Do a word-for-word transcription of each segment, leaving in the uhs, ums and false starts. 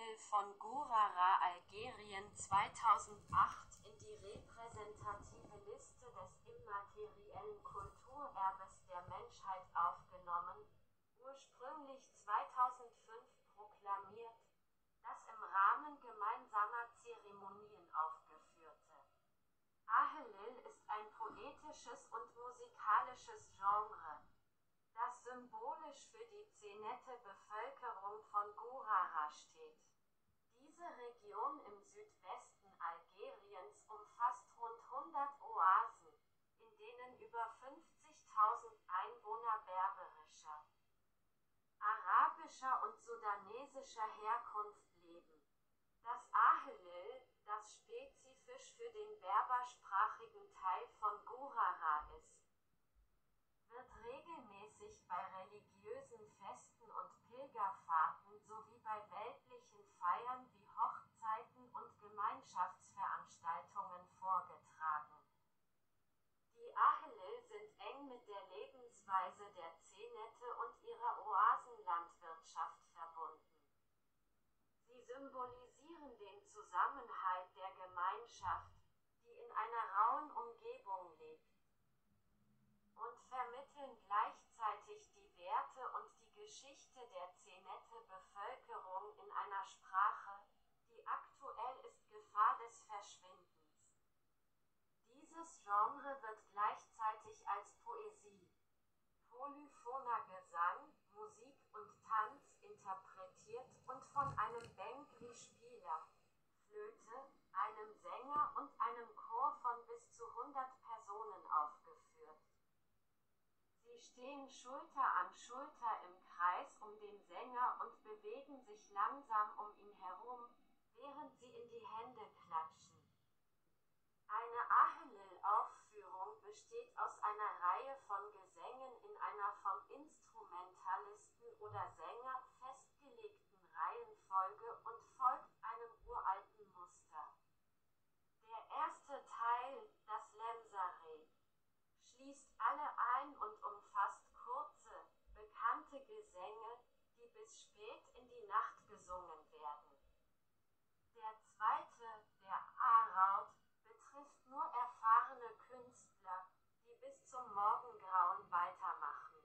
Ahellil von Gurara, Algerien zweitausendacht in die repräsentative Liste des immateriellen Kulturerbes der Menschheit aufgenommen, ursprünglich zweitausendfünf proklamiert, das im Rahmen gemeinsamer Zeremonien aufgeführte. Ahellil ist ein poetisches und musikalisches Genre, das symbolisch für die zenete Bevölkerung von Gurara steht. Diese Region im Südwesten Algeriens umfasst rund hundert Oasen, in denen über fünfzigtausend Einwohner berberischer, arabischer und sudanesischer Herkunft leben. Das Ahellil, das spezifisch für den berbersprachigen Teil von Gurara ist, wird regelmäßig bei religiösen Festen und Pilgerfahrten sowie bei weltlichen Feiern wie Hochzeiten und Gemeinschaftsveranstaltungen vorgetragen. Die Ahellil sind eng mit der Lebensweise der Zenete und ihrer Oasenlandwirtschaft verbunden. Sie symbolisieren den Zusammenhalt der Gemeinschaft, die in einer rauen Umgebung lebt, und vermitteln gleichzeitig die Werte und die Geschichte der zenete Bevölkerung in einer Sprache, die aktuell ist Gefahr des Verschwindens. Dieses Genre wird gleichzeitig als Poesie, polyphoner Gesang, Musik und Tanz interpretiert und von einem Bengri-Spieler, Flöte, einem Sänger und einem Chor von bis zu hundert Personen aufgeführt. Sie stehen Schulter an Schulter im Kreis um den Sänger und bewegen sich langsam um ihn herum, während sie in die Hände klatschen. Eine Ahellil-Aufführung besteht aus einer Reihe von Gesängen in einer vom Instrumentalisten oder Sänger festgelegten Reihenfolge und folgt einem uralten Muster. Der erste Teil, das Lemsare, schließt alle ein und umfasst kurze, bekannte Gesänge, die bis spät in die Nacht gesungen werden. Der zweite, der Araud, betrifft nur erfahrene Künstler, die bis zum Morgengrauen weitermachen.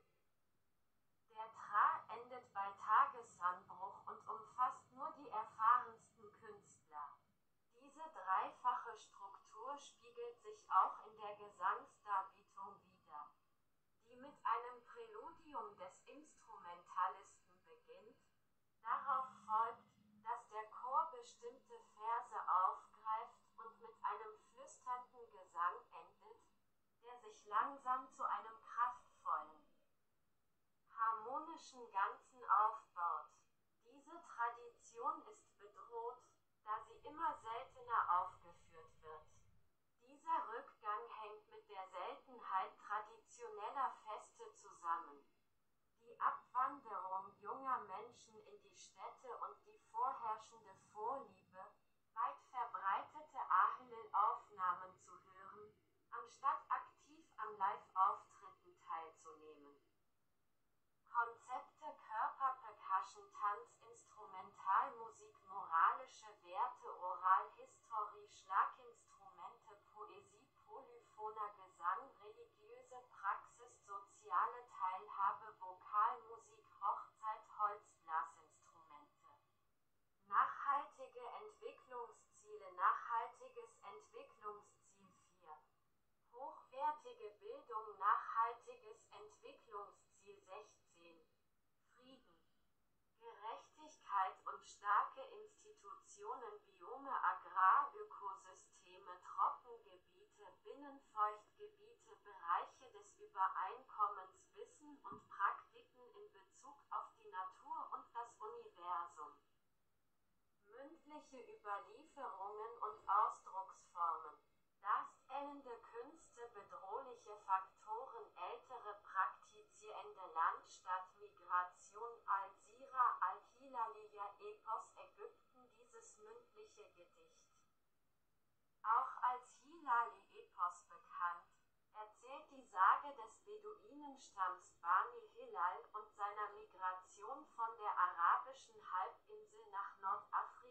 Der Tra endet bei Tagesanbruch und umfasst nur die erfahrensten Künstler. Diese dreifache Struktur spiegelt sich auch in der Gesangsdarbietung wider, die mit einem Präludium des Instrumentalisten beginnt, darauf folgt, dass der Chor bestimmte Verse aufgreift und mit einem flüsternden Gesang endet, der sich langsam zu einem kraftvollen, harmonischen Ganzen aufbaut. Diese Tradition ist bedroht, da sie immer seltener aufgeführt wird. Dieser Rückgang hängt mit der Seltenheit traditioneller Feste zusammen. Die Abwanderung junger Menschen in die Städte und die vorherrschende Vorliebe, weit verbreitete Ahellil-Aufnahmen zu hören, anstatt aktiv an Live-Auftritten teilzunehmen. Konzepte Körperpercussion, Tanz, Instrumentalmusik, moralische Werte, Oralhistorie, Schlaginstrumente, Poesie, polyphoner Gesang, religiöse Praxis, soziale Teilhabe, Vokalmusik, Hochzeit, Holzblasinstrumente. Nachhaltige Entwicklungsziele, nachhaltiges Entwicklungsziel vier. Hochwertige Bildung, nachhaltiges Entwicklungsziel sechzehn. Frieden, Gerechtigkeit und starke Institutionen, Biome, Agrarökosysteme, Trockengebiete, Binnenfeuchtgebiete, Bereiche des Übereinkommens, Wissen und Praktiken in Bezug auf die Natur und das Universum. Mündliche Überlieferungen und Ausdrucksformen. Darstellende Künste, bedrohliche Faktoren, ältere praktizierende Land-Stadt-Migration, Al-Sira, Al-Hilaliya, Epos, Ägypten. Dieses mündliche Gedicht, auch als Hilali-Epos bekannt, erzählt die Sage des Beduinenstamms Bani Hilal und seiner Migration von der arabischen Halbinsel nach Nordafrika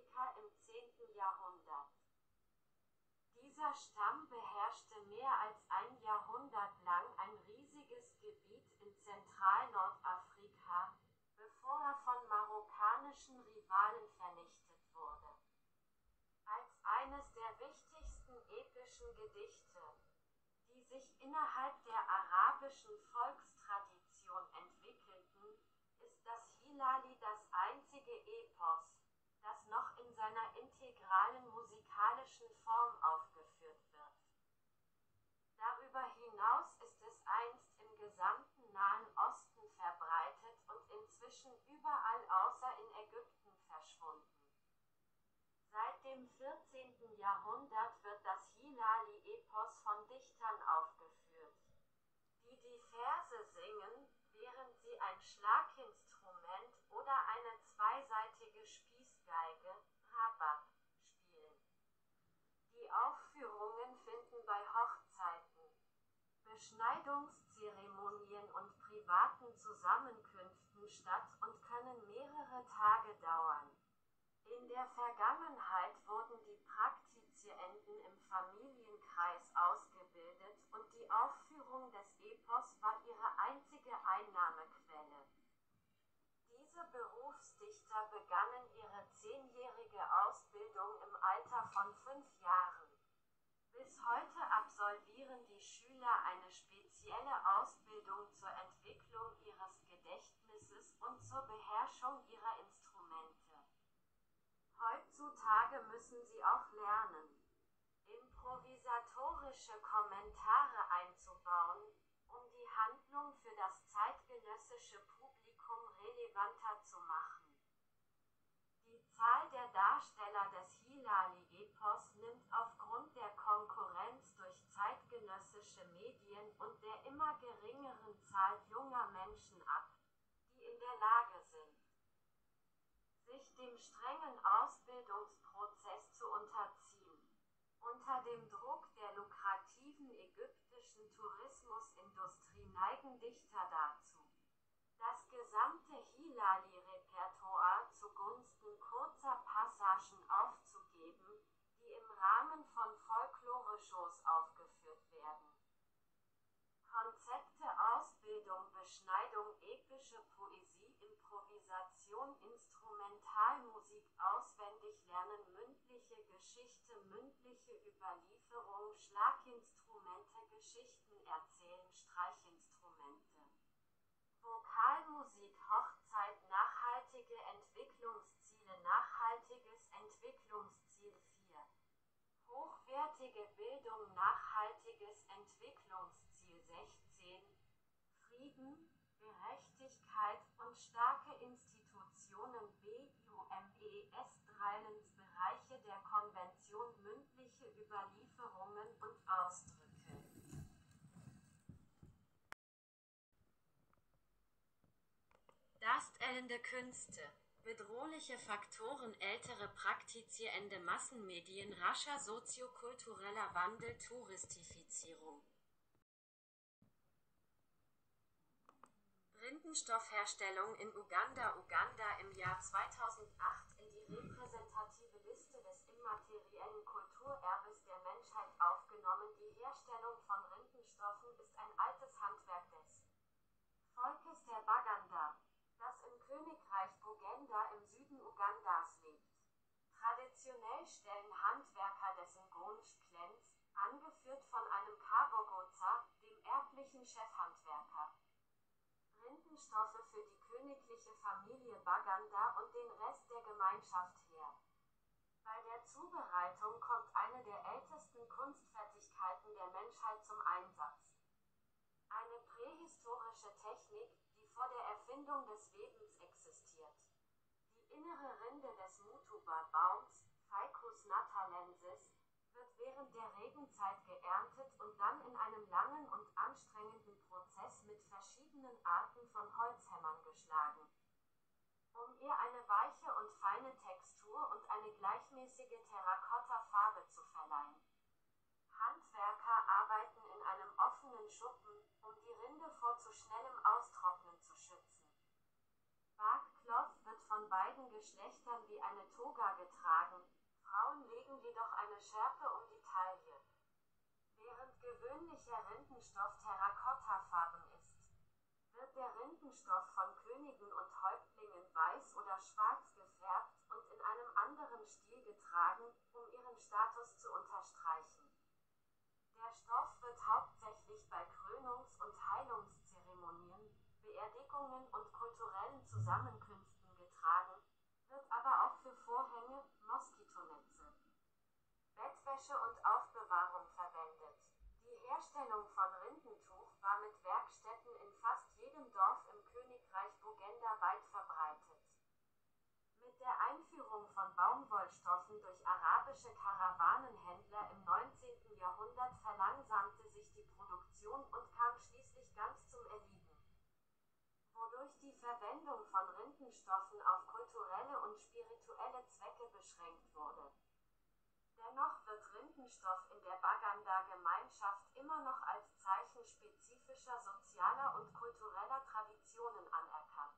Dieser Stamm beherrschte mehr als ein Jahrhundert lang ein riesiges Gebiet in Zentral-Nordafrika, bevor er von marokkanischen Rivalen vernichtet wurde. Als eines der wichtigsten epischen Gedichte, die sich innerhalb der arabischen Volkstradition entwickelten, ist das Hilali das einzige Epos, das noch in seiner integralen musikalischen Form aufgeführt wird. Darüber hinaus ist es einst im gesamten Nahen Osten verbreitet und inzwischen überall außer in Ägypten verschwunden. Seit dem vierzehnten Jahrhundert wird das Hilali-Epos von Dichtern aufgeführt, die die Verse singen, während sie ein Schlaginstrument oder eine zweisaitige Spießgeige, Rabab, spielen. Die Aufführungen finden bei Hochzeiten, Beschneidungszeremonien und privaten Zusammenkünften statt und können mehrere Tage dauern. In der Vergangenheit wurden die Praktizienden im Familienkreis ausgebildet und die Aufführung des Epos war ihre einzige Einnahmequelle. Diese Berufsdichter begannen ihre zehnjährige Ausbildung im Alter von fünf Jahren. Bis heute absolvieren die Schüler eine spezielle Ausbildung zur Entwicklung ihres Gedächtnisses und zur Beherrschung ihrer Instrumente. Heutzutage müssen sie auch lernen, improvisatorische Kommentare einzubauen, um die Handlung für das zeitgenössische Publikum relevanter zu machen. Die Zahl der Darsteller des Hilali-Epos nimmt aufgrund der Konkurrenz durch zeitgenössische Medien und der immer geringeren Zahl junger Menschen ab, die in der Lage sind, sich dem strengen Ausbildungsprozess zu unterziehen. Unter dem Druck der lukrativen ägyptischen Tourismusindustrie neigen Dichter dazu, das gesamte Hilali-Repertoire zugunsten kurzer Passagen aufzugeben, die im Rahmen von Folklore-Shows aufgeführt werden. Konzepte, Ausbildung, Beschneidung, epische Poesie, Improvisation, Instrumentalmusik, auswendig lernen, mündliche Geschichte, mündliche Überlieferung, Schlaginstrumente, Geschichten erzählen, Streichinstrumente, Vokalmusik, Hochzeit, nachhaltige Entwicklungsziele, nachhaltiges Entwicklungsziel vier. Hochwertige Bildung, nachhaltiges Entwicklungsziel sechzehn, Frieden, Gerechtigkeit und starke Institutionen B U M E S dreizehn Bereiche der Konvention, mündliche Überlieferungen und Ausdrücke. Darstellende Künste, bedrohliche Faktoren, ältere praktizierende Massenmedien, rascher soziokultureller Wandel, Touristifizierung. Rindenstoffherstellung in Uganda. Uganda im Jahr zweitausendacht in die repräsentative Liste des immateriellen Kulturerbes der Menschheit aufgenommen. Die Herstellung von Rindenstoffen ist ein altes Handwerk des Volkes der Baganda, das im Königreich Buganda im Süden Ugandas lebt. Traditionell stellen Handwerker des Ngonsh Clans, angeführt von einem Kabogoza, dem erblichen Chefhandwerker, Rindenstoffe für die königliche Familie Baganda und den Rest der Gemeinschaft her. Bei der Zubereitung kommt eine der ältesten Kunstfertigkeiten der Menschheit zum Einsatz. Eine prähistorische Technik, die vor der Erfindung des Webens existiert. Die innere Rinde des Mutuba-Baums, Ficus natalensis, wird während der Regenzeit geerntet und dann in einem langen und anstrengenden Prozess mit verschiedenen Arten von Holzhämmern geschlagen, um ihr eine weiche und feine Textur und eine gleichmäßige Terrakotta-Farbe zu verleihen. Handwerker arbeiten in einem offenen Schuppen, um die Rinde vor zu schnellem Austrocknen zu schützen. Barkcloth wird von beiden Geschlechtern wie eine Toga getragen, Frauen legen jedoch eine Schärpe um die Taille. welcher Rindenstoff terrakottafarben ist. Wird der Rindenstoff von Königen und Häuptlingen weiß oder schwarz gefärbt und in einem anderen Stil getragen, um ihren Status zu unterstreichen. Der Stoff wird hauptsächlich bei Krönungs- und Heilungszeremonien, Beerdigungen und kulturellen Zusammenkünften getragen, wird aber auch für Vorhänge, Moskitonetze, Bettwäsche und Aufbewahrung verwendet. Die Herstellung von Rindentuch war mit Werkstätten in fast jedem Dorf im Königreich Buganda weit verbreitet. Mit der Einführung von Baumwollstoffen durch arabische Karawanenhändler im neunzehnten Jahrhundert verlangsamte sich die Produktion und kam schließlich ganz zum Erliegen, wodurch die Verwendung von Rindenstoffen auf kulturelle und spirituelle Zwecke beschränkt wurde. Dennoch wird Rindenstoff in der Baganda-Gemeinschaft immer noch als Zeichen spezifischer sozialer und kultureller Traditionen anerkannt.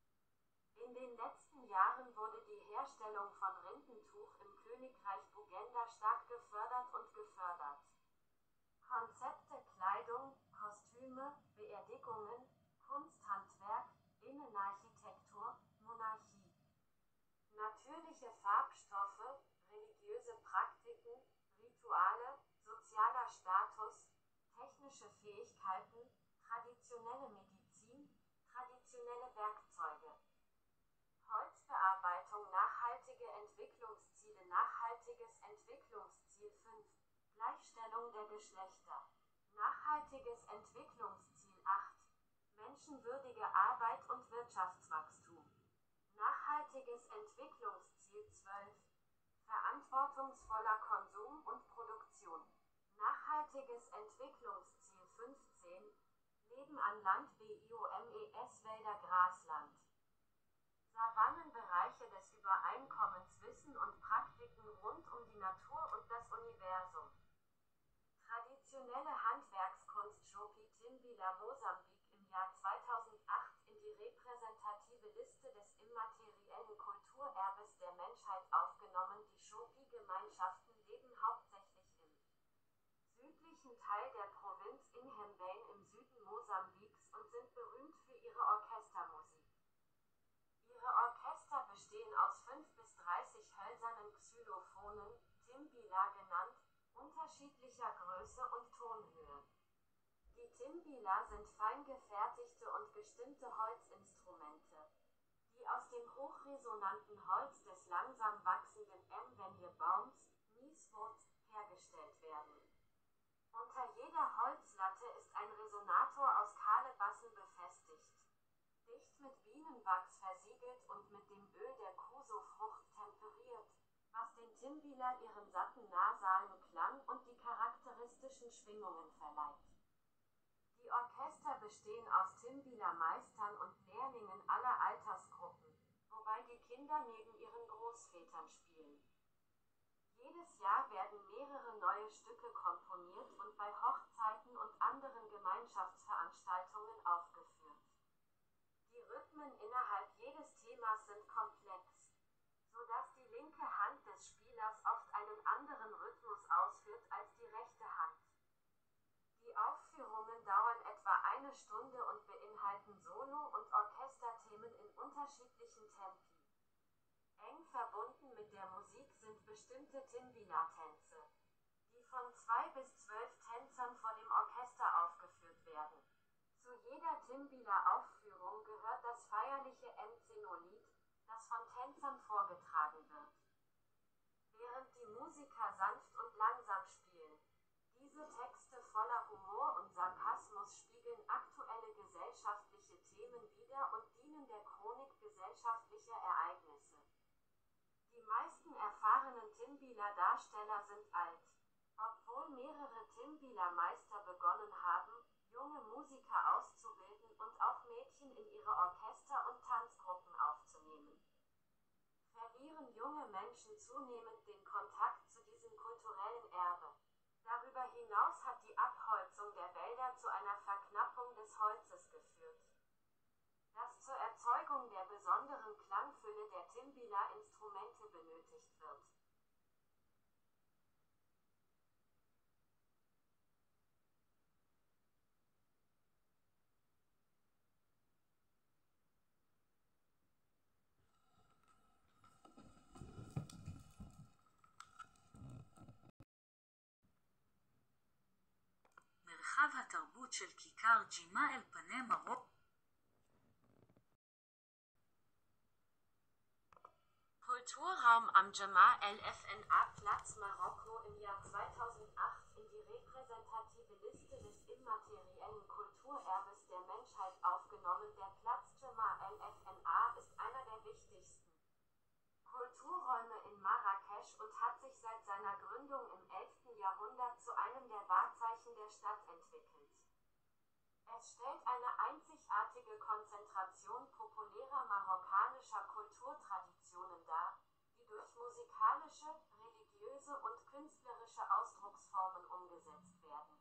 In den letzten Jahren wurde die Herstellung von Rindentuch im Königreich Buganda stark gefördert und gefördert. Konzepte, Kleidung, Kostüme, Beerdigungen, Kunsthandwerk, Innenarchitektur, Monarchie, natürliche Farbstoffe, religiöse Praktiken, Rituale, sozialer Status, technische Fähigkeiten, traditionelle Medizin, traditionelle Werkzeuge, Holzbearbeitung, nachhaltige Entwicklungsziele, nachhaltiges Entwicklungsziel fünf, Gleichstellung der Geschlechter, nachhaltiges Entwicklungsziel acht, menschenwürdige Arbeit und Wirtschaftswachstum, nachhaltiges Entwicklungsziel zwölf, verantwortungsvoller Konsum und Produktion, nachhaltiges Entwicklungsziel fünfzehn, Leben an Land, BIOMES, Wälder, Grasland, Savannenbereiche des Übereinkommens, Wissen und Praktiken rund um die Natur und das Universum, traditionelle Handwerkskunst, Shopi Timbila, Mosambik im Jahr zweitausendacht in die repräsentative Liste des immateriellen Kulturerbes der Menschheit aufgenommen. Die Shopi-Gemeinschaften leben hauptsächlich im südlichen Teil der Provinz Inhambane im Süden Mosambiks und sind berühmt für ihre Orchestermusik. Ihre Orchester bestehen aus fünf bis dreißig hölzernen Xylophonen, Timbila genannt, unterschiedlicher Größe und Tonhöhe. Die Timbila sind fein gefertigte und gestimmte Holzinstrumente, die aus dem hochresonanten Holz des langsam wachsenden Mvenje-Baums, Nieswood, hergestellt werden. Unter jeder Holzlatte ist ein Resonator aus Kalebassen befestigt, dicht mit Bienenwachs versiegelt und mit dem Öl der Kuso-Frucht temperiert, was den Timbila ihren satten nasalen Klang und die charakteristischen Schwingungen verleiht. Die Orchester bestehen aus Timbila-Meistern und Lehrlingen aller Altersgruppen, wobei die Kinder neben ihren Großvätern spielen. Jedes Jahr werden mehrere neue Stücke komponiert und bei Hochzeiten und anderen Gemeinschaftsveranstaltungen aufgeführt. Die Rhythmen innerhalb jedes Themas sind komplex, sodass die linke Hand des Spielers oft einen anderen Rhythmus ausführt als die rechte Hand. Die Aufführungen dauern etwa eine Stunde und beinhalten Solo- und Orchesterthemen in unterschiedlichen Tempi. Eng verbunden mit der Musik sind bestimmte Timbila-Tänze, die von zwei bis zwölf Tänzern vor dem Orchester aufgeführt werden. Zu jeder Timbila-Aufführung gehört das feierliche Mzino-Lied, das von Tänzern vorgetragen wird, während die Musiker sanft und langsam spielen. Diese Texte voller Humor und Sarkasmus spiegeln aktuelle gesellschaftliche Themen wider und dienen der Chronik gesellschaftlicher Ereignisse. Die meisten erfahrenen Timbila-Darsteller sind alt. Obwohl mehrere Timbila-Meister begonnen haben, junge Musiker auszubilden und auch Mädchen in ihre Orchester und Tanzgruppen aufzunehmen, verlieren junge Menschen zunehmend den Kontakt zu diesem kulturellen Erbe. Darüber hinaus hat die Abholzung der Wälder zu einer Verknappung des Holzes geführt, das zur Erzeugung der besonderen Klangfülle der Timbila-Instrumente benötigt wird. מרחב התרבות של כיכר ג'ימה אל פני מרוקו. Kulturraum am Jemaa El F N A Platz Marokko im Jahr zweitausendacht in die repräsentative Liste des immateriellen Kulturerbes der Menschheit aufgenommen. Der Platz Jemaa El F N A ist einer der wichtigsten Kulturräume in Marrakesch und hat sich seit seiner Gründung im elften Jahrhundert zu einem der Wahrzeichen der Stadt entwickelt. Es stellt eine einzigartige Konzentration populärer marokkanischer Kulturtraditionen dar, die durch musikalische, religiöse und künstlerische Ausdrucksformen umgesetzt werden.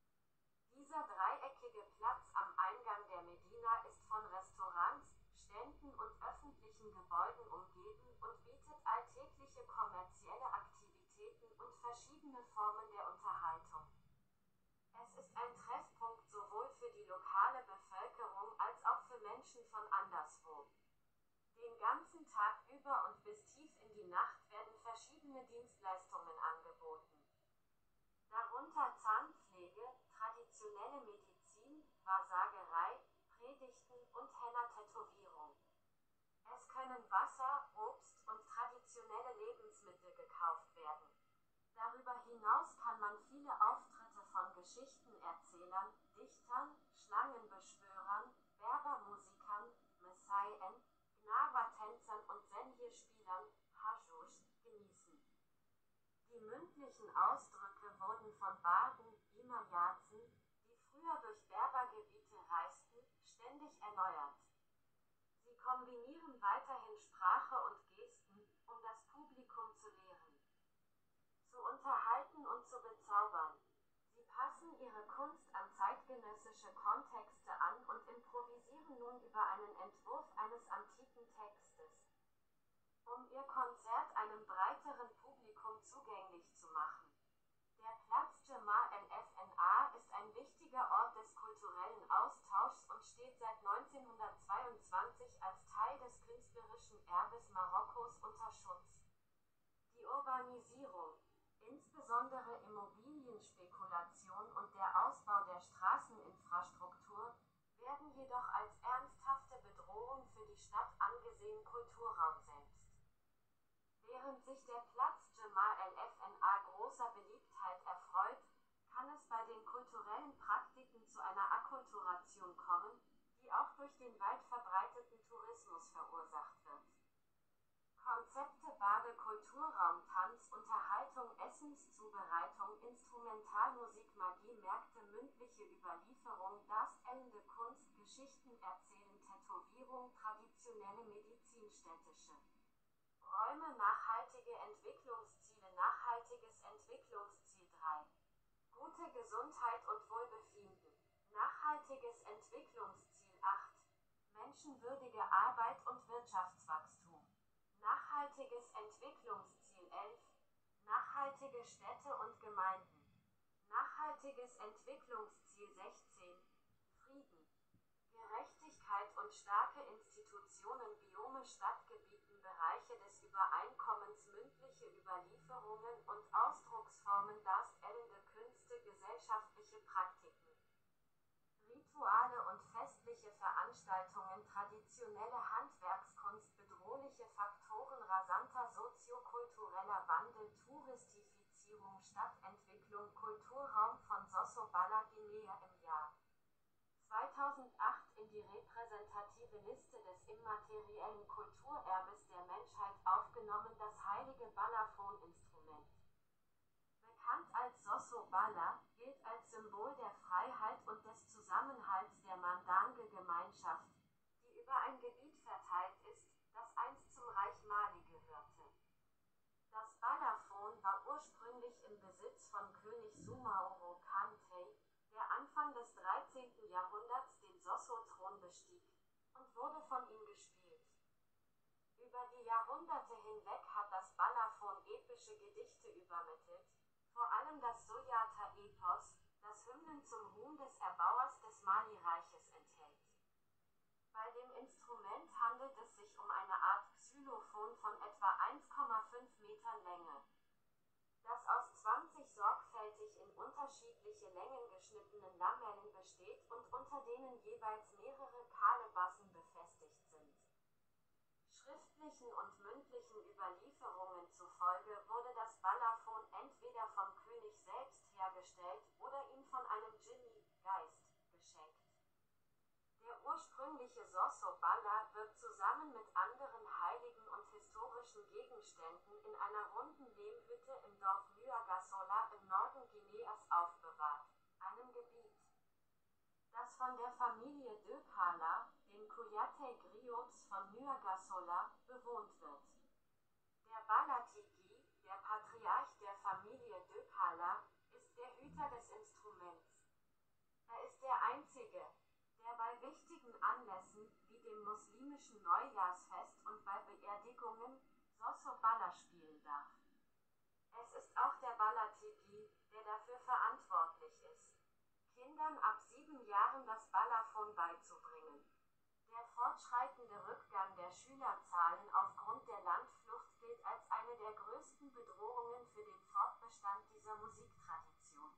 Dieser dreieckige Platz am Eingang der Medina ist von Restaurants, Ständen und öffentlichen Gebäuden umgeben und bietet alltägliche kommerzielle Aktivitäten und verschiedene Formen der Unterhaltung. Es ist ein Treffpunkt sowohl für die lokale Bevölkerung als auch für Menschen von anderswo. Den ganzen Tag über und bis tief in die Nacht werden verschiedene Dienstleistungen angeboten. Darunter Zahnpflege, traditionelle Medizin, Wahrsagerei, Predigten und Henna-Tätowierung. Es können Wasser, Obst und traditionelle Lebensmittel gekauft werden. Darüber hinaus kann man viele Auftritte von Geschichtenerzählern, Dichtern, Schlangenbeschwörern, Berbermusikern, Messiaen, Gnawa-Tänzern und Senje-Spielern, Haschusch, genießen. Die mündlichen Ausdrücke wurden von Barden, Imayazen, die früher durch Berbergebiete reisten, ständig erneuert. Sie kombinieren weiterhin Sprache und Gesten, um das Publikum zu lehren, zu unterhalten und zu bezaubern. Sie passen ihre Kunst an zeitgenössische Kontexte an und improvisieren nun über einen Entwurf eines antiken Textes, um ihr Konzert einem breiteren Publikum zugänglich zu machen. Der Platz Jemaa El F N A ist ein wichtiger Ort des kulturellen Austauschs und steht seit neunzehnhundertzweiundzwanzig als Teil des künstlerischen Erbes Marokkos unter Schutz. Die Urbanisierung, insbesondere Immobilienspekulation und der Ausbau der Straßeninfrastruktur, werden jedoch als ernsthafte Bedrohung für die Stadt angesehen. Kulturraum selbst. Während sich der Platz Jemaa El F N A großer Beliebtheit erfreut, kann es bei den kulturellen Praktiken zu einer Akkulturation kommen, die auch durch den weit verbreiteten Tourismus verursacht wird. Konzepte Bade, Kulturraum, Tanz, Unterhaltung, Essenszubereitung, Instrumentalmusik, Magie, Märkte, mündliche Überlieferung, darstellende Kunst, Geschichten erzählen, Tätowierung, traditionelle Medizin, städtische Räume, nachhaltige Entwicklungsziele, nachhaltiges Entwicklungsziel drei. Gute Gesundheit und Wohlbefinden, nachhaltiges Entwicklungsziel acht. Menschenwürdige Arbeit und Wirtschaftswachstum, nachhaltiges Entwicklungsziel elf. Nachhaltige Städte und Gemeinden, nachhaltiges Entwicklungsziel sechzehn. Frieden, Gerechtigkeit und starke Institutionen, Biome, Stadtgebieten, Bereiche des Übereinkommens, mündliche Überlieferungen und Ausdrucksformen, darstellende Künste, gesellschaftliche Praktiken, Rituale und festliche Veranstaltungen, traditionelle Handwerkskunst, bedrohliche Faktoren, rasanter soziokultureller Wandel, Touristifizierung, Stadtentwicklung, Kulturraum von Sosso Bala, Guinea im Jahr zweitausendacht in die repräsentative Liste des immateriellen Kulturerbes der Menschheit aufgenommen. Das heilige Balafon-Instrument, bekannt als Sosso Bala, gilt als Symbol der Freiheit und des Zusammenhalts der Mandange-Gemeinschaft, die über ein Gebiet verteilt ist, das einst zum Reich Mali gehörte. Das Balafon war ursprünglich im Besitz von König Soumaoro Kantey, der Anfang des dreizehnten Jahrhunderts den Sosso-Thron bestieg, und wurde von ihm gespielt. Über die Jahrhunderte hinweg hat das Balafon epische Gedichte übermittelt, vor allem das Soyata-Epos, das Hymnen zum Ruhm des Erbauers des Mali-Reiches enthält. Bei dem Instrument handelt es sich um eine Art Xylophon von etwa eins Komma fünf Metern Länge, das aus zwanzig sorgfältig in unterschiedliche Längen geschnittenen zusammengeschnittenen Lamellen besteht und unter denen jeweils mehrere Kalebassen befestigt sind. Schriftlichen und mündlichen Überlieferungen zufolge wurde das Balafon entweder vom König selbst hergestellt oder ihm von einem Dschinni, Geist, geschenkt. Der ursprüngliche Sosso Balla wird zusammen mit anderen heiligen und historischen Gegenständen in einer runden Lehmhütte im Dorf Nyagassola im Norden Guineas aufbewahrt, einem Gebiet, das von der Familie Dökala, den Kouyaté Griots von Nyagassola, bewohnt wird. Der Balatigi, der Patriarch der Familie Dökala, ist der Hüter des Instruments. Er ist der einzige, der bei wichtigen Anlässen, wie dem muslimischen Neujahrsfest und bei Beerdigungen, Sosso Balla spielen darf. Es ist auch der Balatigi, der dafür verantwortlich ist, Kindern ab sieben Jahren das Balafon beizubringen. Der fortschreitende Rückgang der Schülerzahlen aufgrund der Landflucht gilt als eine der größten Bedrohungen für den Fortbestand dieser Musiktradition.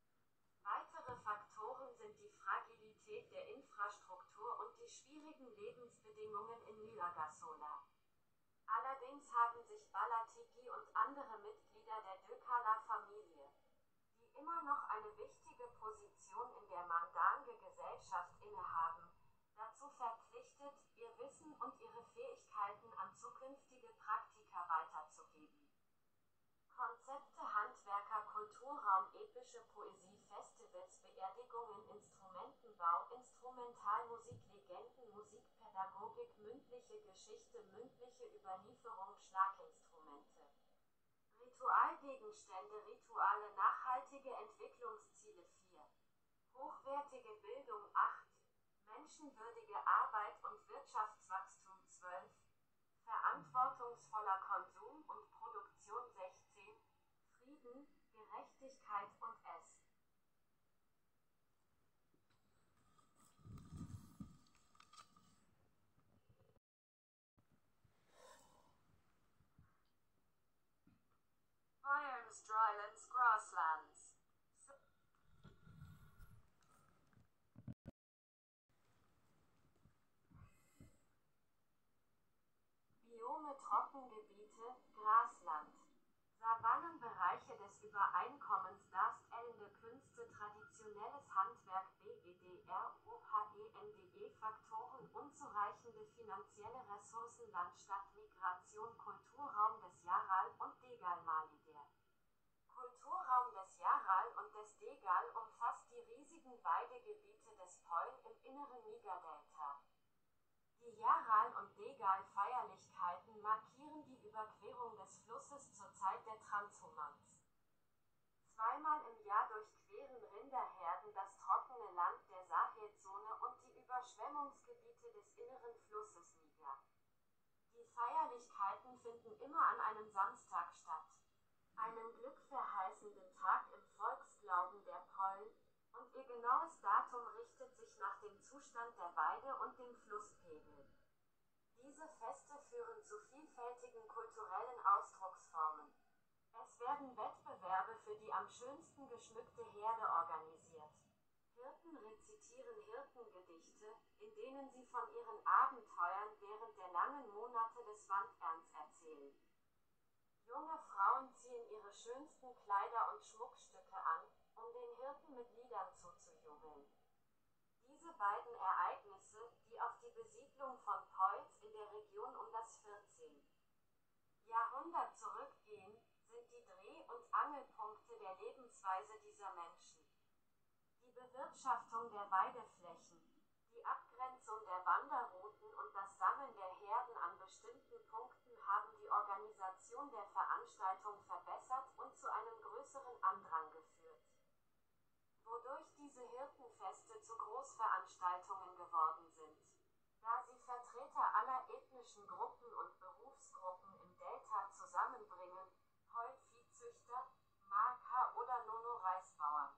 Weitere Faktoren sind die Fragilität der Infrastruktur und die schwierigen Lebensbedingungen in Nyagassola. Allerdings haben sich Balatigi und andere Mitglieder der Dökala-Familie, die immer noch eine wichtige Position in der Mandange-Gesellschaft innehaben, dazu verpflichtet, ihr Wissen und ihre Fähigkeiten an zukünftige Praktiker weiterzugeben. Konzepte, Handwerker, Kulturraum, epische Poesie, Festivals, Beerdigungen, Instrumentenbau, Instrumentalmusik, Legenden, Musikpädagogik, mündliche Geschichte, mündliche Überlieferung, Schlaginstrumente. Ritualgegenstände, Rituale, nachhaltige Entwicklungsziele vier. Hochwertige Bildung acht. Menschenwürdige Arbeit und Wirtschaftswachstum zwölf. Verantwortungsvoller Konsum und Produktion sechzehn. Frieden, Gerechtigkeit und S. Biomes, drylands, grasslands. Biome, Trockengebiete, Grasland. Savannenbereiche des Übereinkommens Darstellende Künste, traditionelles Handwerk, B E D R, O H E N D E, Faktoren, unzureichende finanzielle Ressourcen, Land, Stadt, Migration, Kulturraum des Yaral und Degal Mali. Der Kulturraum des Yaral und des Degal umfasst die riesigen Weidegebiete des Poin im inneren Nigerdelta. Die Yaral- und Degal-Feierlichkeiten markieren die Überquerung des Flusses zur Zeit der Transhumanz. Zweimal im Jahr durchqueren Rinderherden das trockene Land der Sahelzone und die Überschwemmungsgebiete des inneren Flusses Niger. Die Feierlichkeiten finden immer an einem Samstag statt, einem glückverheißenden Tag im Volksglauben der Poin, und ihr genaues Datum richtet sich nach dem Zustand der Weide und dem Flusspegel. Diese Feste führen zu vielfältigen kulturellen Ausdrucksformen. Es werden Wettbewerbe für die am schönsten geschmückte Herde organisiert. Hirten rezitieren Hirtengedichte, in denen sie von ihren Abenteuern während der langen Monate des Wandernts erzählen. Junge Frauen ziehen ihre schönsten Kleider und Schmuckstücke an, um den Hirten mit Liedern zuzujubeln. Diese beiden Ereignisse, die auf die Besiedlung von Poiz in der Region um das vierzehnte Jahrhundert zurückgehen, sind die Dreh- und Angelpunkte der Lebensweise dieser Menschen. Die Bewirtschaftung der Weideflächen, die Abgrenzung der Wanderrouten und das Sammeln der Herden an bestimmten Punkten haben die Organisation der Veranstaltung verbessert und zu einem größeren Andrang geführt, wodurch diese Hirtenfeste zu Großveranstaltungen geworden sind, da sie Vertreter aller ethnischen Gruppen und Berufsgruppen im Delta zusammenbringen, Heu-Viehzüchter, Maka oder Nono-Reisbauern,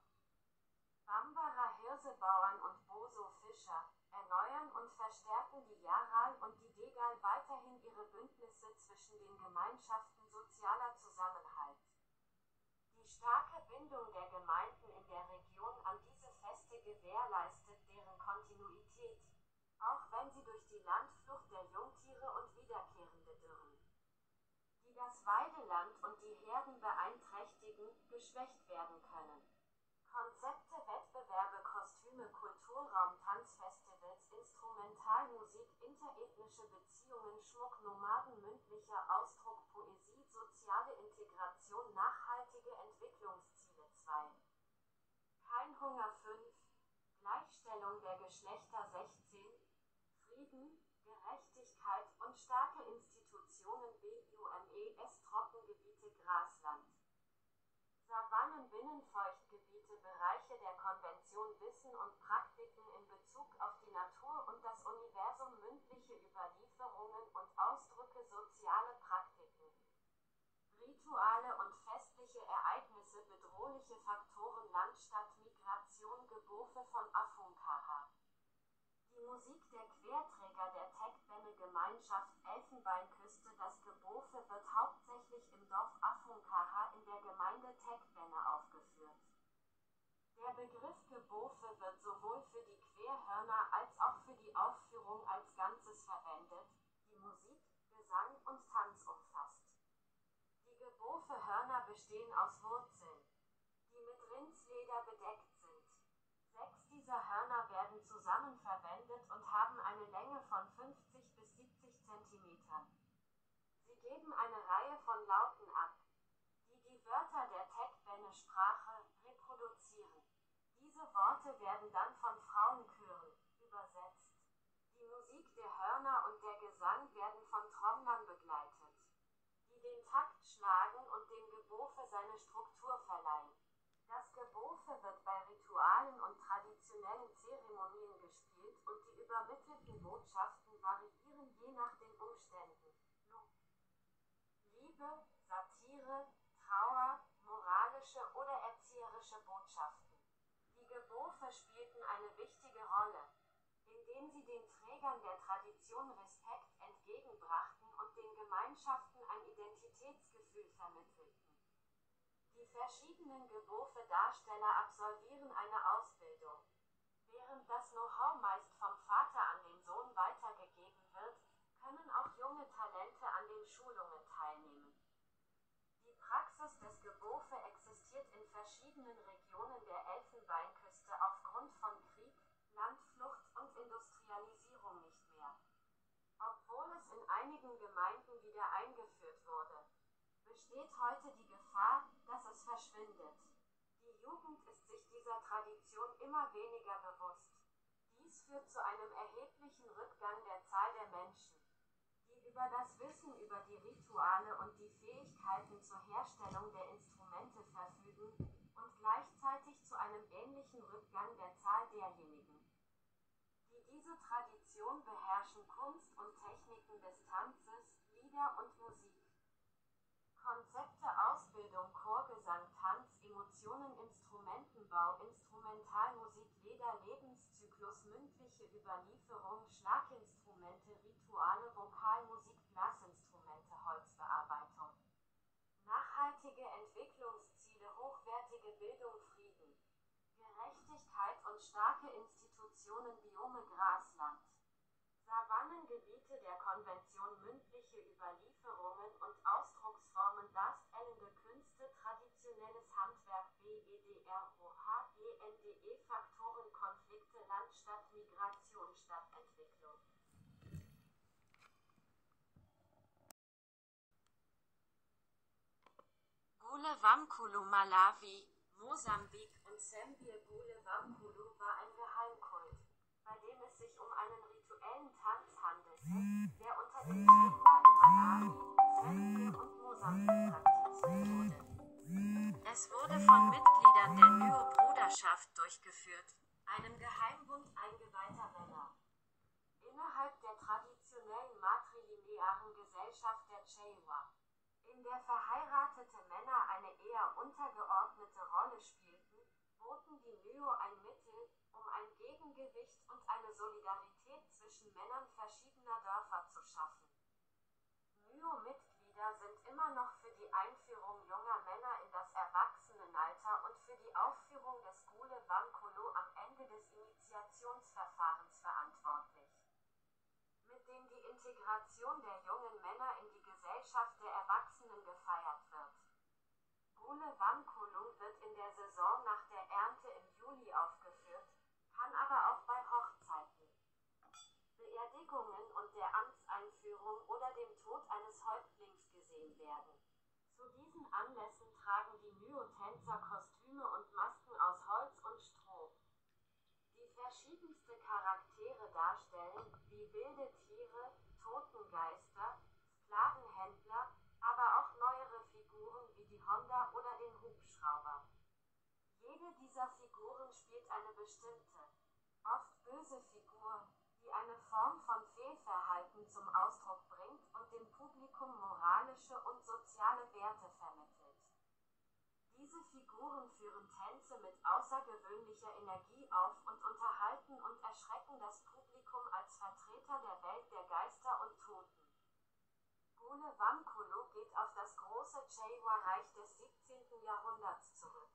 Bambara Hirsebauern und Boso-Fischer, erneuern und verstärken die Yaral und die Degal weiterhin ihre Bündnisse zwischen den Gemeinschaften sozialer Zusammenhalt. Die starke Bindung der Gemeinden in der Region an diese gewährleistet deren Kontinuität, auch wenn sie durch die Landflucht der Jungtiere und wiederkehrende Dürren, die das Weideland und die Herden beeinträchtigen, geschwächt werden können. Konzepte, Wettbewerbe, Kostüme, Kulturraum, Tanzfestivals, Instrumentalmusik, interethnische Beziehungen, Schmuck, Nomaden, mündlicher Ausdruck, Poesie, soziale Integration, nachhaltige Entwicklungsziele zwei. Kein Hunger fünf. Gleichstellung der Geschlechter sechzehn. Frieden, Gerechtigkeit und starke Institutionen BUMES Trockengebiete Grasland. Savannen Binnenfeuchtgebiete Bereiche der Konvention Wissen und Praktiken in Bezug auf die Natur und das Universum mündliche Überlieferungen und Ausdrücke soziale Praktiken. Rituale und festliche Ereignisse bedrohliche Faktoren Landstadt Migration Gebofe von Afunkaha. Die Musik der Querträger der Tegbene-Gemeinschaft Elfenbeinküste. Das Gebofe wird hauptsächlich im Dorf Afunkaha in der Gemeinde Tegbene aufgeführt. Der Begriff Gebofe wird sowohl für die Querhörner als auch für die Aufführung als Ganzes verwendet, die Musik, Gesang und Tanz umfasst. Die Gebofe-Hörner bestehen aus Wurzeln, die mit Rindsleder bedeckt sind. Sechs dieser Hörner werden zusammen verwendet und haben eine Länge von fünfzig bis siebzig Zentimetern. Sie geben eine Reihe von Lauten ab, die die Wörter der Tegbene-Sprache reproduzieren. Diese Worte werden dann von Frauenchören übersetzt. Die Musik der Hörner und der Gesang werden von Trommlern begleitet, die den Takt schlagen und dem Gebofe seine Struktur verleihen. Das Gebofe wird bei Ritualen und traditionellen Zeremonien gespielt und die übermittelten Botschaften variieren je nach den Umständen. Liebe, Satire, Trauer, moralische oder erzieherische Botschaften. Die Gebofe spielten eine wichtige Rolle, indem sie den Trägern der Tradition Respekt entgegenbrachten und den Gemeinschaften ein Identitätsgefühl vermittelten. Die verschiedenen Gebofe-Darsteller absolvieren eine Ausbildung. Während das Know-how meist vom Vater an den Sohn weitergegeben wird, können auch junge Talente an den Schulungen teilnehmen. Die Praxis des Gebofe existiert in verschiedenen Regionen der Elfenbeinküste aufgrund von Krieg, Landflucht und Industrialisierung nicht mehr. Obwohl es in einigen Gemeinden wieder eingeführt wurde, besteht heute die Gefahr, dass es verschwindet. Die Jugend ist sich dieser Tradition immer weniger bewusst. Dies führt zu einem erheblichen Rückgang der Zahl der Menschen, die über das Wissen über die Rituale und die Fähigkeiten zur Herstellung der Instrumente verfügen, und gleichzeitig zu einem ähnlichen Rückgang der Zahl derjenigen, die diese Tradition beherrschen. Kunst und Techniken des Tanzes, Lieder und Musik. Konzepte Ausbildung Chorgesang Tanz Emotionen Instrumentenbau Instrumentalmusik Leder Lebenszyklus mündliche Überlieferung Schlaginstrumente Rituale Vokalmusik Blasinstrumente Holzbearbeitung. Nachhaltige Entwicklungsziele Hochwertige Bildung Frieden, Gerechtigkeit und starke Institutionen Biome Grasland. Savannengebiete der Konvention mündliche Überlieferungen und Ausdrucksformen darstellende Künste traditionelles Handwerk BEDROH-GNDE Faktoren Konflikte Landstadt Migration Stadtentwicklung. Gule Wamkulu Malawi, Mosambik und Sambia. Gule Wamkulu war ein Geheimkult, bei dem es sich um einen rituellen Tanz handelte, der unter den Chewa in Malawi, Sambia und Mosambik praktiziert wurde. Es wurde von Mitgliedern der Nyo-Bruderschaft durchgeführt, einem Geheimbund eingeweihter Männer. Innerhalb der traditionellen matrilinearen Gesellschaft der Chewa, in der verheiratete Männer eine eher untergeordnete Rolle spielten, boten die Nyo ein Mittel, um ein Gegengewicht und eine Solidarität zwischen Männern verschiedener Dörfer zu schaffen. Nyo-Mitglieder sind immer noch für die Einführung junger Männer in das Erwachsenenalter und für die Aufführung des Gule Wamkulu am Ende des Integration der jungen Männer in die Gesellschaft der Erwachsenen gefeiert wird. Gule Wamkulung wird in der Saison nach der Ernte im Juli aufgeführt, kann aber auch bei Hochzeiten, Beerdigungen und der Amtseinführung oder dem Tod eines Häuptlings gesehen werden. Zu diesen Anlässen tragen die Nyo-Tänzer Kostüme und Masken aus Holz und Stroh, die verschiedenste Charaktere darstellen, wie wilde Tiere, Totengeister, Sklavenhändler, aber auch neuere Figuren wie die Honda oder den Hubschrauber. Jede dieser Figuren spielt eine bestimmte, oft böse Figur, die eine Form von Fehlverhalten zum Ausdruck bringt und dem Publikum moralische und soziale Werte vermittelt. Diese Figuren führen Tänze mit außergewöhnlicher Energie auf und unterhalten und erschrecken das Publikum als Vertreter der Welt der Geister und Toten. Gule Wamkulung geht auf das große Chewa-Reich des siebzehnten Jahrhunderts zurück.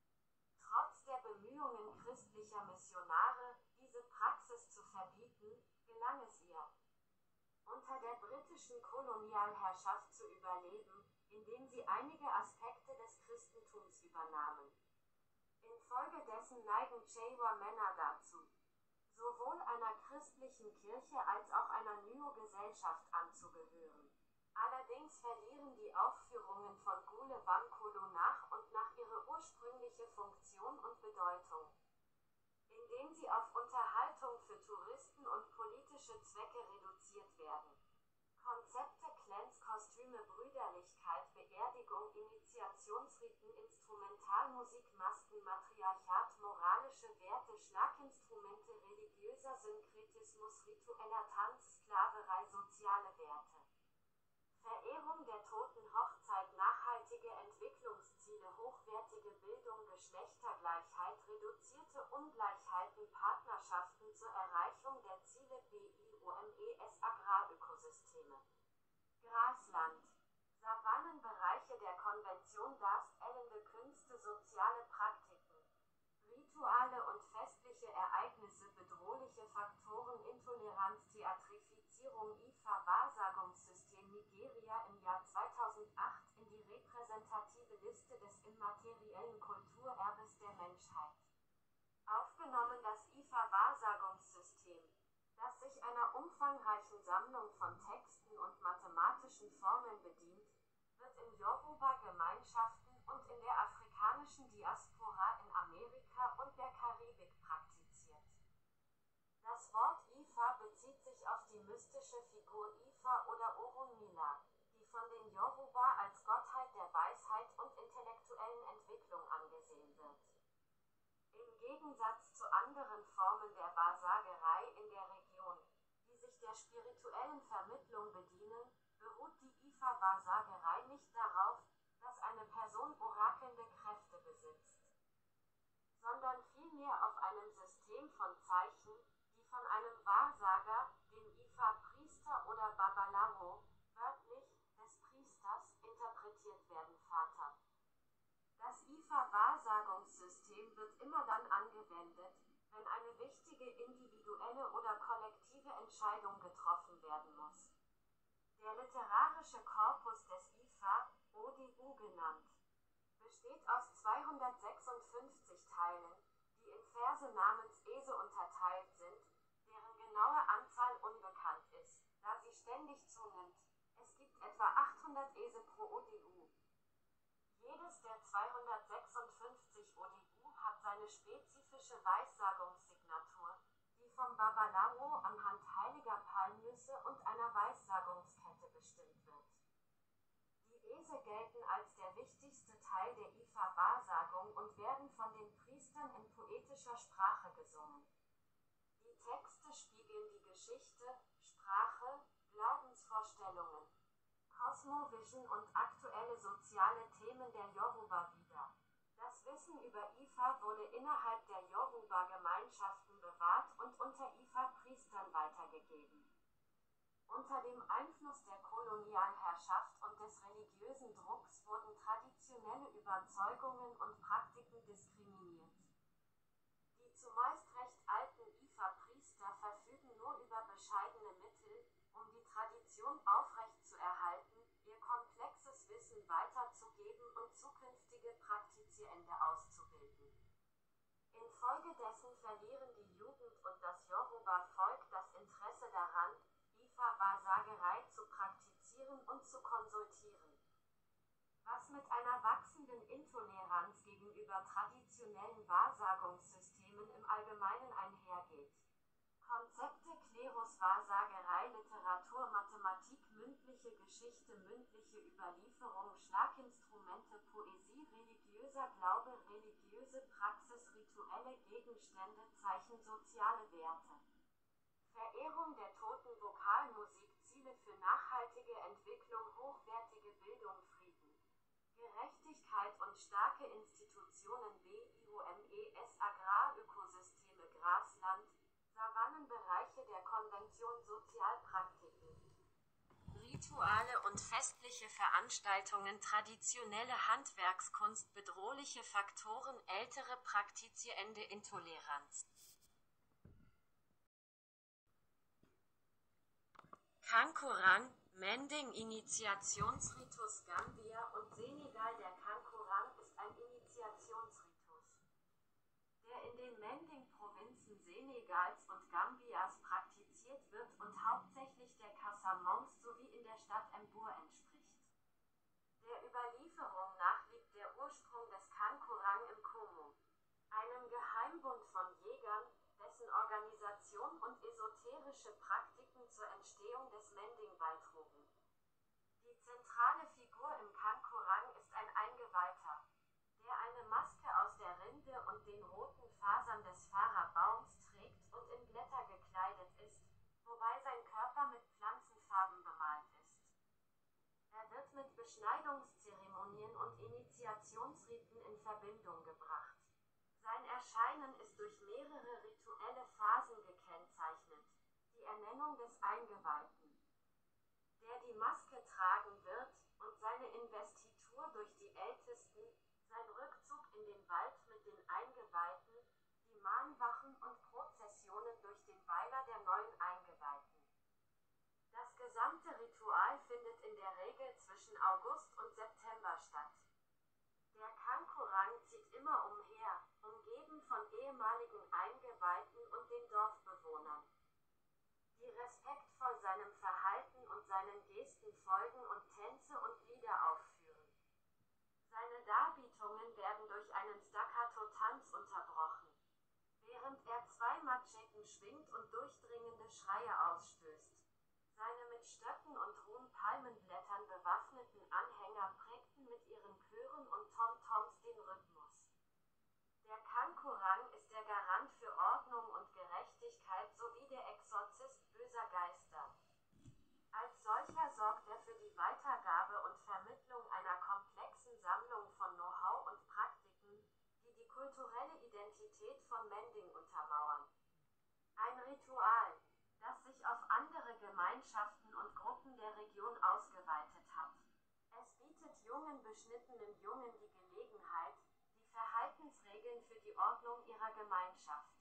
Trotz der Bemühungen christlicher Missionare, diese Praxis zu verbieten, gelang es ihr, unter der britischen Kolonialherrschaft zu überleben, indem sie einige Aspekte des Christentums übernahmen. Infolgedessen neigen Chewa-Männer dazu, sowohl einer christlichen Kirche als auch einer Nyo-Gesellschaft anzugehören. Allerdings verlieren die Aufführungen von Gule Wamkulung nach und nach ihre ursprüngliche Funktion und Bedeutung, indem sie auf Unterhaltung für Touristen und politische Zwecke reduziert werden. Konzepte Clans, Kostüme, Brüderlichkeit, Beerdigung, Initiationsriten, Instrumentalmusik, Masken, Matriarchat, moralische Werte, Schlaginstrumente, religiöser Synkretismus, ritueller Tanz, Sklaverei, soziale Werte, Verehrung der Toten, Hochzeit, nachhaltige Entwicklungsziele, hochwertige Bildung, Geschlechtergleichheit, reduzierte Ungleichheiten, Partnerschaften zur Erreichung der Ziele BIOMES, Agrarökosysteme, Grasland, Savannenbereiche der Konvention, darstellende Künste, soziale Praktiken, Rituale und festliche Ereignisse, bedrohliche Faktoren, Intoleranz, Theatrifizierung, I F A, Wahrsagungssystem, Nigeria im Jahr zweitausendacht in die repräsentative Liste des immateriellen Kulturerbes der Menschheit aufgenommen. Das I F A-Wahrsagungssystem, das sich einer umfangreichen Sammlung von Texten und mathematischen Formeln bedient, wird in Yoruba-Gemeinschaften und in der afrikanischen Diaspora in Amerika und der Karibik praktiziert. Das Wort Ifa bezieht sich auf die mystische Figur Ifa oder Orunmila, die von den Yoruba als Gottheit der Weisheit und intellektuellen Entwicklung angesehen wird. Im Gegensatz zu anderen Formen der Wahrsagerei in der Region, die sich der spirituellen Vermittlung bedienen, beruht die Ifa-Wahrsagerei nicht darauf, dass eine Person orakelnde Kräfte besitzt, sondern vielmehr auf einem System von Zeichen, die von einem Wahrsager, dem Ifa-Priester oder Babalawo, wörtlich, des Priesters, interpretiert werden. Vater. Das Ifa-Wahrsagungssystem wird immer dann angewendet, wenn eine wichtige individuelle oder kollektive Entscheidung getroffen werden muss. Der literarische Korpus des Ifa, Odibu genannt, besteht aus zweihundertsechsundfünfzig Teilen, die in Verse namens Ese unterteilt sind, deren genaue Anzahl unbekannt ist, da sie ständig zunimmt. Es gibt etwa achthundert Ese pro Odibu. Jedes der zweihundertsechsundfünfzig Odibu hat seine spezifische Weissagungssignatur, die vom Babalawo anhand heiliger Palmnüsse und einer Weissagungskette bestimmt wird. Die Ese gelten als der wichtigste Teil der Ifa-Wahrsagung und werden von den Priestern in poetischer Sprache gesungen. Die Texte spiegeln die Geschichte, Sprache, Glaubensvorstellungen, Cosmovision und aktuelle soziale Themen der Yoruba wider. Das Wissen über Ifa wurde innerhalb der Yoruba-Gemeinschaften bewahrt und unter Ifa-Priestern weitergegeben. Unter dem Einfluss der Kolonialherrschaft und des religiösen Drucks wurden traditionelle Überzeugungen und Praktiken diskriminiert. Die zumeist recht alten Ifa-Priester verfügen nur über bescheidene Mittel, um die Tradition aufrechtzuerhalten, ihr komplexes Wissen weiterzugeben und zukünftige Praktizierende auszubilden. Infolgedessen verlieren die Jugend und das Yoruba-Volk das Interesse daran, Ifa-Wahrsagerei zu praktizieren und zu konsultieren. Was mit einer wachsenden Intoleranz gegenüber traditionellen Wahrsagungssystemen im Allgemeinen einhergeht. Konzepte Klerus, Wahrsagerei, Literatur, Mathematik, mündliche Geschichte, mündliche Überlieferung, Schlaginstrumente, Poesie, religiöser Glaube, religiöse Praxis, rituelle Gegenstände, Zeichen, soziale Werte. Verehrung der Toten, Vokalmusik, Ziele für nachhaltige Entwicklung, hochwertige Bildung, Frieden, Gerechtigkeit und starke Institutionen, BIOMES, Agrarökosysteme, Grasland, Savannenbereiche der Konvention, Sozialpraktiken, Rituale und festliche Veranstaltungen, traditionelle Handwerkskunst, bedrohliche Faktoren, ältere praktizierende Intoleranz. Kankoran, Mending, Initiationsritus, Gambia und Senegal. Der Kankoran ist ein Initiationsritus, der in den Mending-Provinzen Senegals und Gambias praktiziert wird und hauptsächlich der Casamance sowie in der Stadt Mbour entspricht. Der Überlieferung nach liegt der Ursprung des Kankoran im Komo, einem Geheimbund von Jägern, dessen Organisation und esoterische Praktiken zur Entstehung des Mending beitrugen. Die zentrale Figur im Kankoran ist ein Eingeweihter, der eine Maske aus der Rinde und den roten Fasern des Pharao-Baums trägt und in Blätter gekleidet ist, wobei sein Körper mit Pflanzenfarben bemalt ist. Er wird mit Beschneidungszeremonien und Initiationsriten in Verbindung gebracht. Sein Erscheinen ist durch mehrere rituelle Phasen gekennzeichnet. Die Ernennung des Eingeweihten, der die Maske tragen wird, und seine Investitur durch die Ältesten, sein Rückzug in den Wald mit den Eingeweihten, die Mahnwachen und Prozessionen durch den Weiler der neuen Eingeweihten. Das gesamte Ritual findet in der Regel zwischen August und September statt. Der Kankoran zieht immer umher, umgeben von ehemaligen Eingeweihten und den Dorfbewohnern, die respektvoll seinem Verhalten und seinen Gesten folgen und Tänze und Lieder aufführen. Seine Darbietungen werden durch einen Staccato-Tanz unterbrochen, während er zwei Matscheten schwingt und durchdringende Schreie ausstößt. Seine mit Stöcken und hohen Palmenblättern bewaffneten Anhänger prägten mit ihren Chören und Tom-Toms den Rhythmus. Der Kankoran ist der Garant für Ordnung und Gerechtigkeit sowie der Exorzist böser Geister. Als solcher sorgt er für die Weitergabe und Vermittlung einer komplexen Sammlung von Know-how und Praktiken, die die kulturelle Identität von Mending untermauern. Ein Ritual, das sich auf andere Gemeinschaften und Gruppen der Region ausgeweitet hat. Es bietet jungen beschnittenen Jungen die Gelegenheit, die Verhaltensregeln für die Ordnung ihrer Gemeinschaft,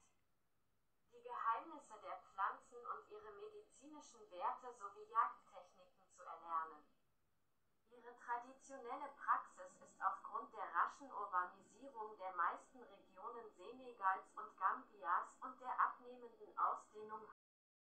die Geheimnisse der Pflanzen und ihre medizinischen Werte sowie Jagdtechniken zu erlernen. Ihre traditionelle Praxis ist aufgrund der raschen Urbanisierung der meisten Regionen Senegals und Gambias